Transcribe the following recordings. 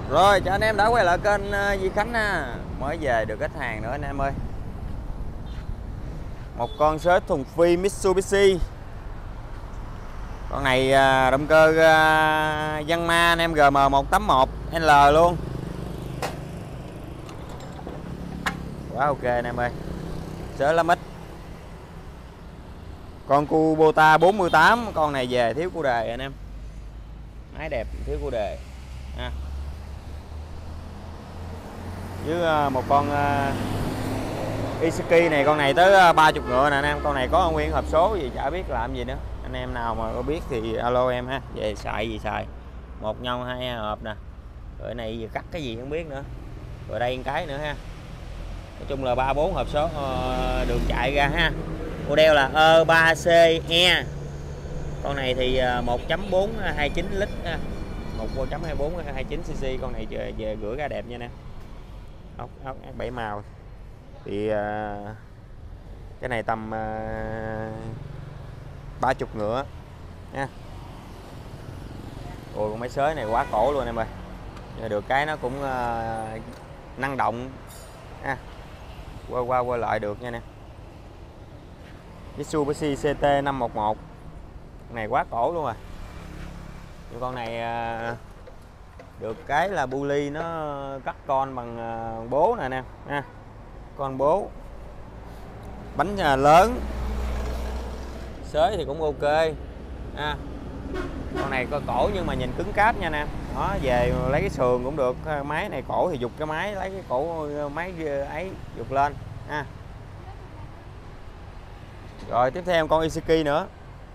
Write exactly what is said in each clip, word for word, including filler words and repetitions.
Rồi chào anh em đã quay lại kênh uh, Duy Khánh ha. Mới về được khách hàng nữa anh em ơi. Một con xới thùng phi Mitsubishi. Con này uh, động cơ uh, Yanmar anh em, G M một tám một L luôn. Quá ok anh em ơi. Xới lắm ít. Con Kubota bốn mươi tám, con này về thiếu cu đề anh em. Máy đẹp thiếu cu đề ha. Với một con Isuzu này, con này tới ba mươi ngựa nè anh em. Con này có nguyên hộp số gì chả biết làm gì nữa. Anh em nào mà có biết thì alo em ha. Về xài gì xài. Một nhau hai hộp nè. Rồi này giờ cắt cái gì không biết nữa. Rồi đây cái nữa ha. Nói chung là ba bốn hộp số uh, đường chạy ra ha. Model là E ba C E. Con này thì một chấm bốn hai chín lít ha. một chấm hai bốn hai chín cc. Con này về, về rửa ra đẹp nha nè. Ốc ốc bảy màu thì uh, cái này tầm ba mươi ngựa nha. Ôi con máy xới này quá cổ luôn em ơi. Được cái nó cũng uh, năng động ha. Qua qua qua lại được nha nè. Mitsubishi C T năm một một này quá cổ luôn rồi. Nhưng con này uh, được cái là bu ly nó cắt con bằng uh, bố nè nè ha. Con bố bánh lớn, xới thì cũng ok ha. Con này có cổ nhưng mà nhìn cứng cáp nha nè. Đó, về lấy cái sườn cũng được. Máy này cổ thì giục cái máy, lấy cái cổ máy ấy giục lên ha. Rồi tiếp theo con Isuzu nữa.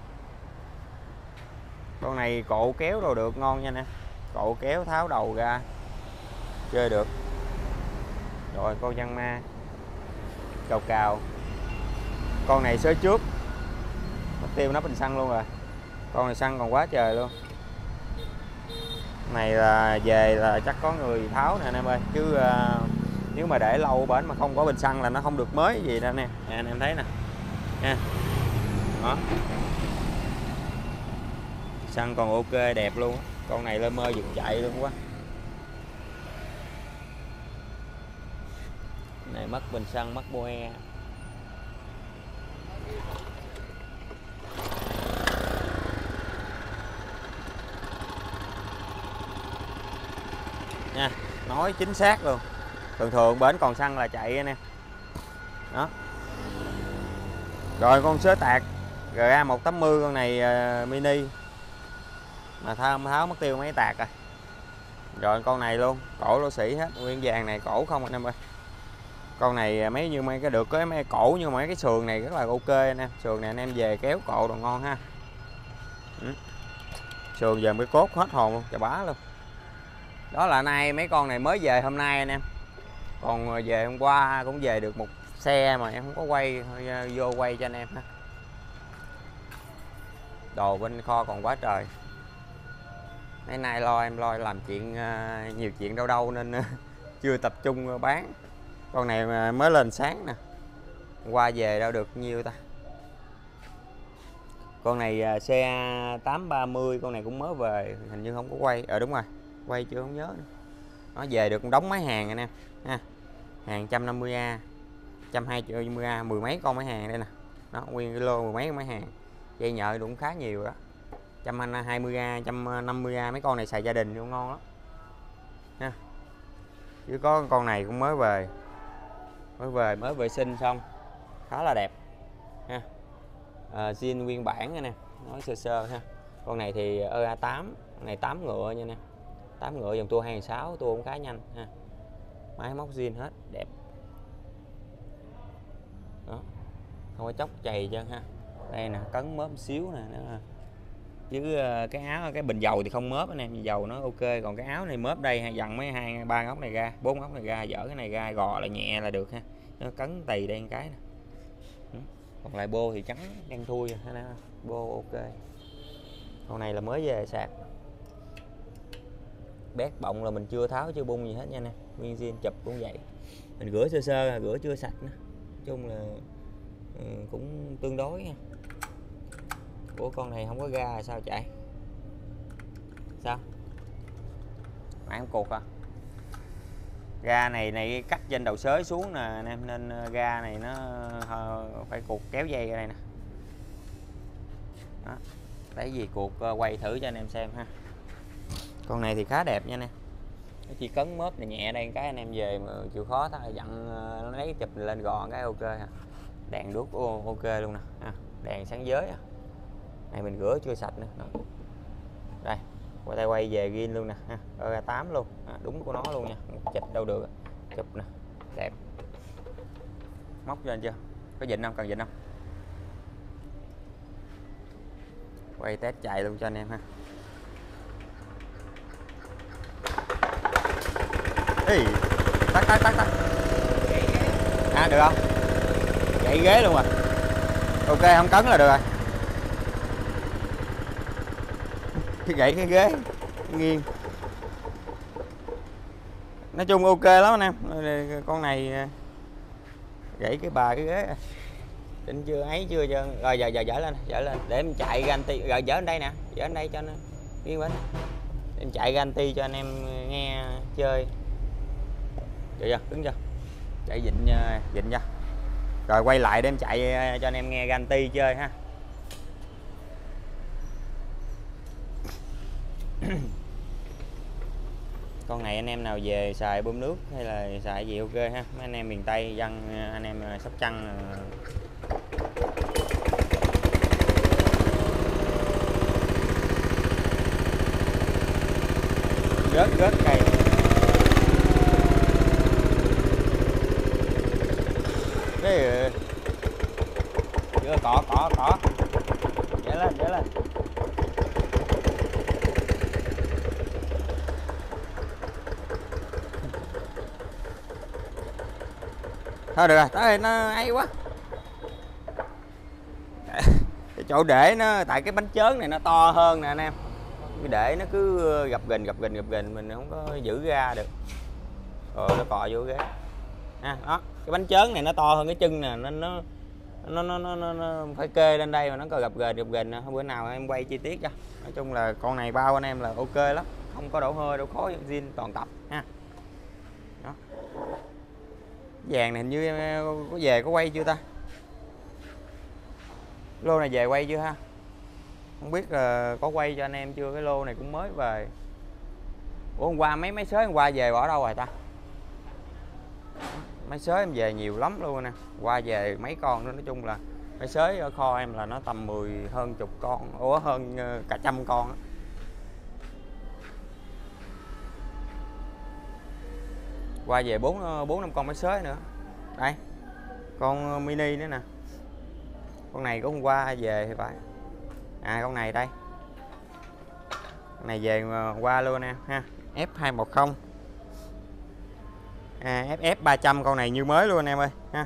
Con này cộ kéo rồi được ngon nha nè. Cộ kéo tháo đầu ra chơi được. Rồi con Yanmar cào cào. Con này xới trước mất tiêu nắp bình xăng luôn rồi. Con này xăng còn quá trời luôn. Này là về là chắc có người tháo nè anh em ơi. Chứ uh, nếu mà để lâu bển mà không có bình xăng là nó không được mới gì đâu nè. Nè anh em thấy nè nha. Đó, xăng còn ok đẹp luôn. Con này lên mơ dựng chạy luôn quá. Này mất bình xăng, mất boe. Nha, nói chính xác luôn. Thường thường bển còn xăng là chạy anh em. Đó. Rồi con xới tạc G A một tám mươi, con này uh, mini mà thao tháo mất tiêu mấy tạc rồi. Rồi con này luôn, cổ lỗ sĩ hết, nguyên vàng này cổ không anh em ơi. Con này mấy như mấy cái được cái mấy cổ, nhưng mà mấy cái sườn này rất là ok anh em. Sườn này anh em về kéo cộ đồ ngon ha. Ừ. Sườn giờ mới cốt hết hồn luôn, chà bá luôn. Đó là nay mấy con này mới về hôm nay anh em. Còn về hôm qua cũng về được một xe mà em không có quay, vô quay cho anh em ha. Đồ bên kho còn quá trời. Mấy nay lo em lo làm chuyện nhiều chuyện đâu đâu nên chưa tập trung bán. Con này mới lên sáng nè. Qua về đâu được nhiêu ta. Con này xe tám ba mươi, con này cũng mới về, hình như không có quay. Ờ đúng rồi, quay chưa không nhớ nữa. Nó về được đóng máy hàng anh em ha. Hàng một trăm năm mươi A, một trăm hai mươi A, mười mấy con máy hàng đây nè. Nó nguyên cái lô mười mấy con máy hàng. Dây nhợ cũng khá nhiều đó. một trăm hai mươi A, một trăm năm mươi A, mấy con này xài gia đình cũng ngon lắm ha. Chứ có con này cũng mới về. Mới về, mới vệ sinh xong. Khá là đẹp ha. À, zin nguyên bản nha nè, nói sơ sơ ha. Con này thì E A tám, con này tám ngựa nha nè. tám ngựa dòng tua hai nghìn sáu trăm, tua cũng khá nhanh ha. Máy móc zin hết, đẹp. Đó. Không có chóc chày chân ha. Đây nè, cấn mớp xíu nè nữa ha. Chứ cái áo, cái bình dầu thì không mớp anh em, dầu nó ok. Còn cái áo này mớp đây ha, dặn mấy hai ba ngóc này ra, bốn ngóc này ra, dỡ cái này ra, gò lại nhẹ là được ha. Nó cấn tì đây một cái nè. Còn lại bô thì trắng đen thui ha, bô ok. Con này là mới về sạc. Bét bọng là mình chưa tháo chưa bung gì hết nha nè. Nguyên zin chụp cũng vậy. Mình rửa sơ sơ, rửa chưa sạch nữa. Nói chung là ừ, cũng tương đối nha. Ủa con này không có ga là sao chạy? Sao? Máy không cột à? Ga này này cắt trên đầu xới xuống nè anh em, nên ga này nó phải cuộc kéo dây ra đây nè. Đó. Lấy gì cuộc quay thử cho anh em xem ha. Con này thì khá đẹp nha anh em. Nó chỉ cấn mớp này nhẹ đây cái anh em về mà chịu khó thôi dặn nó lấy chụp lên gọn cái ok ha. Đèn đuốc ok luôn nè ha. Đèn sáng giới à. Này mình rửa chưa sạch nữa. Đó. Đây, qua tay quay về ghi luôn nè ha. Ở tám luôn, à, đúng của nó luôn nha. Chụp đâu được. Chụp nè, đẹp. Móc lên chưa? Có vịnh không? Cần vịnh không? Quay test chạy luôn cho anh em ha. Ê, tắt tắt tắt tắt. À được không? Gãy ghế luôn rồi. Ok, không cấn là được rồi. Gãy cái ghế nghiêng. Nói chung ok lắm anh em. Con này gãy cái bà cái ghế. Định chưa ấy chưa chưa. Rồi giờ giờ dở lên, dở lên để em chạy ra anti. Rồi dở lên đây nè, dở lên đây cho nó yên bánh. Em chạy ra anti cho anh em nghe chơi. Được chưa? Cứng chưa? Chạy vịnh vịnh chưa? Rồi quay lại để em chạy cho anh em nghe Ganti chơi ha. Con này anh em nào về xài bơm nước hay là xài gì ok ha. Mấy anh em miền Tây dân, anh em Sóc Trăng rớt rớt cây. Cái giữa cỏ cỏ cỏ dễ lên dễ lên. Thôi được rồi, tới nó ấy quá. Cái chỗ để nó tại cái bánh chớn này nó to hơn nè anh em. Cái để nó cứ gập ghềnh gập ghềnh gập ghềnh mình không có giữ ra được. Rồi nó cọ vô ghế. À, đó, cái bánh chớn này nó to hơn cái chân nè nên nó nó nó nó, nó, nó phải kê lên đây mà nó có gập ghềnh gập ghềnh nè. Bữa nào em quay chi tiết cho. Nói chung là con này bao anh em là ok lắm, không có đổ hơi đổ khói, zin toàn tập ha. Đó. Vàng này hình như có về có quay chưa ta? Lô này về quay chưa ha? Không biết là có quay cho anh em chưa, cái lô này cũng mới về. Ủa hôm qua mấy máy xới hôm qua về bỏ đâu rồi ta? Máy xới em về nhiều lắm luôn nè. Qua về mấy con đó, nói chung là máy xới ở kho em là nó tầm mười hơn chục con, ủa hơn cả trăm con đó. Qua về bốn bốn năm con máy xới nữa. Đây. Con mini nữa nè. Con này có hôm qua về thì phải. À con này đây. Con này về qua luôn nè ha. F hai một không. À, ép ép ba trăm con này như mới luôn anh em ơi ha.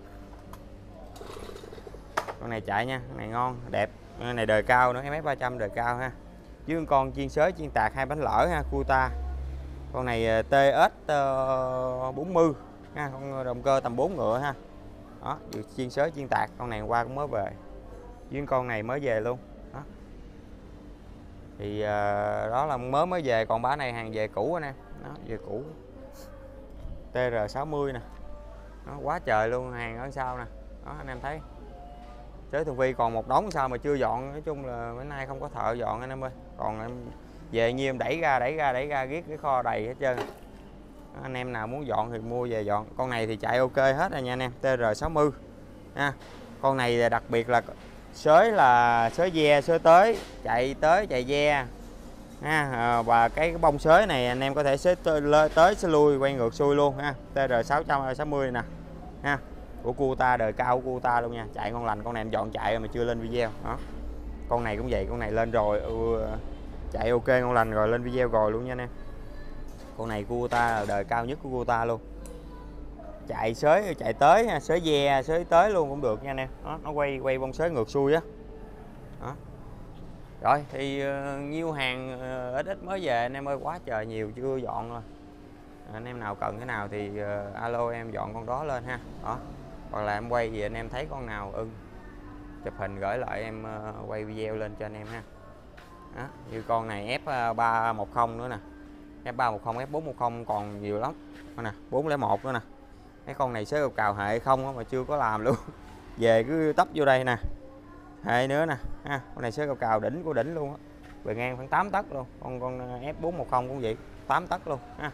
Con này chạy nha, con này ngon, đẹp. Con này đời cao nữa, ép ép ba trăm đời cao ha. Với con chiên xới chiên tạc hai bánh lỡ ha, Cuta. Con này tê ét bốn mươi ha, con động cơ tầm bốn ngựa ha. Đó, chiên xới chiên tạc, con này qua cũng mới về. Với con này mới về luôn. Đó. Thì uh, đó là mới mới về, còn bả này hàng về cũ anh em. Đó, về cũ. tê rờ sáu mươi nè. Nó quá trời luôn, hàng ở sau nè. Đó anh em thấy. Chế Tường Vi còn một đống sao mà chưa dọn, nói chung là bữa nay không có thợ dọn anh em ơi. Còn em về như em đẩy ra đẩy ra đẩy ra ghét cái kho đầy hết trơn. Đó, anh em nào muốn dọn thì mua về dọn. Con này thì chạy ok hết rồi nha anh em, tê rờ sáu mươi. Ha. Con này đặc biệt là xới là xới ve, xới tới, chạy tới chạy ve. Ha, à, và cái bông xới này anh em có thể xới tới, tới xới lui quay ngược xuôi luôn ha. tê rờ sáu trăm sáu mươi nè ha, của Cuta đời cao của Cuta luôn nha, chạy ngon lành. Con này em dọn chạy mà chưa lên video. Đó, con này cũng vậy, con này lên rồi ừ, chạy ok ngon lành rồi, lên video rồi luôn nha anh em. Con này Cuta là đời cao nhất của Cuta luôn, chạy xới chạy tới ha, xới ve xới tới luôn cũng được nha anh em. Đó, nó quay quay bông xới ngược xuôi á. Đó. Rồi thì uh, nhiêu hàng uh, ít ít mới về anh em ơi, quá trời nhiều chưa dọn rồi. Anh em nào cần cái nào thì uh, alo em dọn con đó lên ha. Đó, hoặc là em quay gì anh em thấy con nào ưng chụp hình gửi lại em uh, quay video lên cho anh em ha. Đó, như con này ép ba một không nữa nè, F ba một không, F bốn một không còn nhiều lắm. Đây nè, bốn không một nữa nè. Cái con này xới cào cào hệ không mà chưa có làm luôn. Về cứ tấp vô đây nè. Hệ nữa nè, ha, con này xới cào cào đỉnh của đỉnh luôn á. Bề ngang khoảng tám tấc luôn. Con con F bốn một không cũng vậy, tám tấc luôn ha.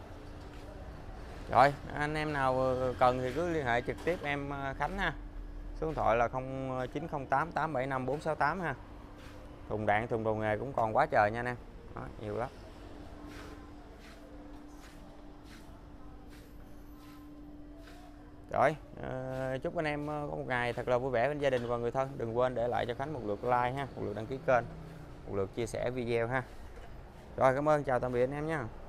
Rồi, anh em nào cần thì cứ liên hệ trực tiếp em Khánh ha. Số điện thoại là không chín không tám tám bảy năm bốn sáu tám ha. Thùng đạn, thùng đồ nghề cũng còn quá trời nha anh em. Đó, nhiều lắm. Rồi, uh, chúc anh em có một ngày thật là vui vẻ bên gia đình và người thân. Đừng quên để lại cho Khánh một lượt like ha, một lượt đăng ký kênh, một lượt chia sẻ video ha. Rồi, cảm ơn, chào tạm biệt anh em nha.